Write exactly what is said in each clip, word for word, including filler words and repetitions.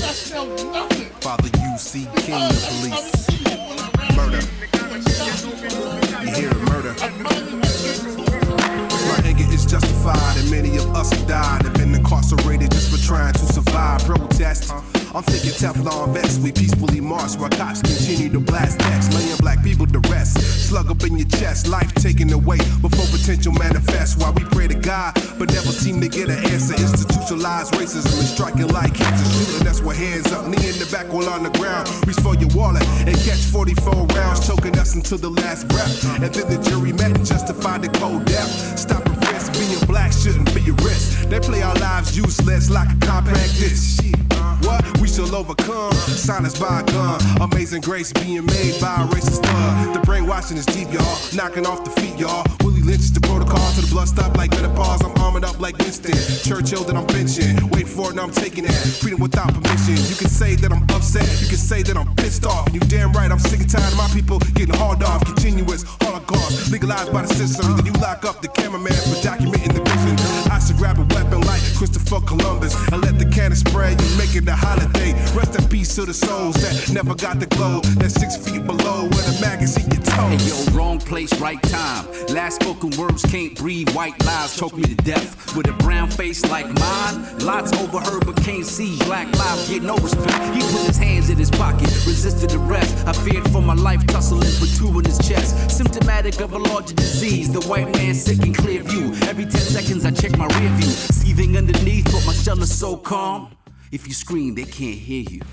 Father U C King, the police. Murder. You hear it, murder. My anger is justified, and many of us have died and been incarcerated just for trying to survive. Protest. I'm thinking Teflon vests, we peacefully march while cops continue to blast text, laying black people to rest. Slug up in your chest, life taken away before potential manifests. While we pray to God, but never seem to get an answer. Institutionalized racism is striking like cancer. Shooting us with hands up, knee in the back while on the ground. Reach for your wallet and catch forty-four rounds, choking us until the last breath. And then the jury met and justified the cold death. Stop and frisk, being black shouldn't be a risk. They play our lives useless like a compact disc. What? We shall overcome. Silence by a gun. Amazing grace being made by a racist thug. The brainwashing is deep, y'all. Knocking off the feet, y'all. Willie Lynch is the protocol to the blood stop like menopause. I'm armored up like Winston Churchill that I'm benching. Wait for it, now I'm taking that. Freedom without permission. You can say that I'm upset. You can say that I'm pissed off. You damn right, I'm sick and tired of my people getting hauled off. Continuous holocaust legalized by the system. Then you lock up the cameraman for documenting the vision. I should grab a weapon like Christopher Columbus and let the cannon spray and make it a holiday. Rest in peace to the souls that never got the glow. That's six feet below where the maggots eat your toes. Hey yo, wrong place, right time. Last spoken words can't breathe. White lies choke me to death. With a brown face like mine, lots overheard but can't see. Black lives get no respect. He put his hands in his pocket, resisted arrest. I feared for my life, tussling for two in his chest. Symptomatic of a larger disease. The white man sick in clear view. Every ten seconds I check my rear view. Seething underneath, but my shell is so calm. If you scream, they can't hear you.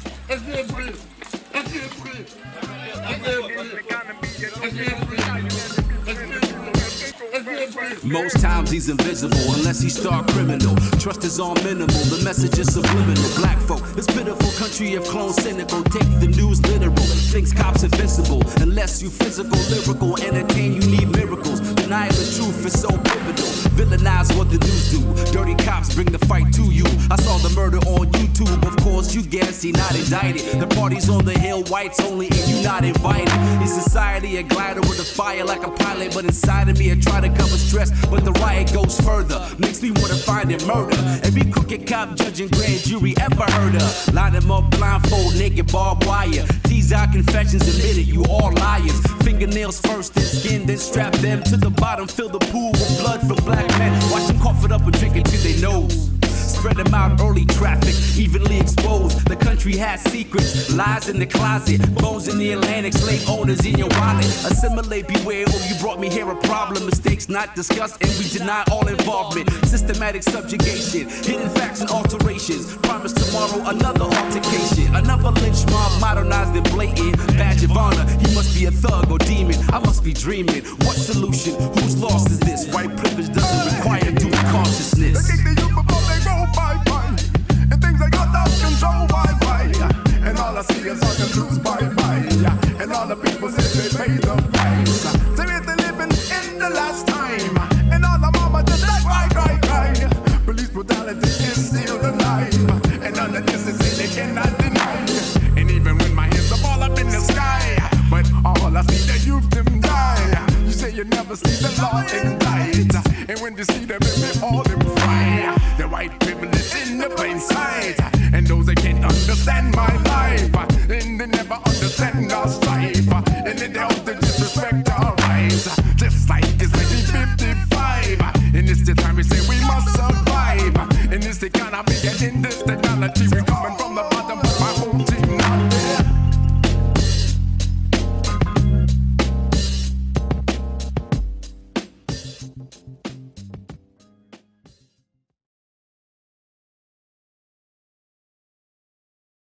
Most times he's invisible unless he start criminal. Trust is all minimal, the message is subliminal. Black folk, this pitiful country of clones cynical. Take the news literal, thinks cops invincible. Unless you physical, lyrical, entertain, you need miracles. Denying the truth is so pivotal. Villainize what the news do. Dirty cops bring the fight to you. I saw the murder on YouTube, of course you guess he not indicted. The party's on the hill, whites only, and you not invited. In society, a glider with a fire like a pilot, but inside of me I try to cover stress, but the riot goes further. Makes me wanna find it murder. Every crooked cop, judge, and grand jury ever heard of. Line them up blindfold, naked, barbed wire. Tease out confessions, admit it, you all liars. Fingernails first, then skin, then strap them to the bottom. Fill the pool with blood from black men. Watch them cough it up and drink it to their nose. Spread them out early, traffic evenly exposed. The country has secrets, lies in the closet, bones in the Atlantic, slave owners in your wallet. Assimilate, beware, oh you brought me here a problem. Mistakes not discussed and we deny all involvement. Systematic subjugation, hidden facts and alterations. Promise tomorrow another altercation. Another lynch mob, modernized and blatant. Badge of honor, he must be a thug or demon. I must be dreaming. What solution? Whose loss is this? White privilege doesn't require due consciousness. They kick the youth before they go bye-bye. And things they got out of control bye-bye. And all I see is all the lose bye-bye. And all the people say they pay the price. Say if they living in the last time. And all the mama just like cry, cry, cry. Police brutality is still alive. And all the this is they cannot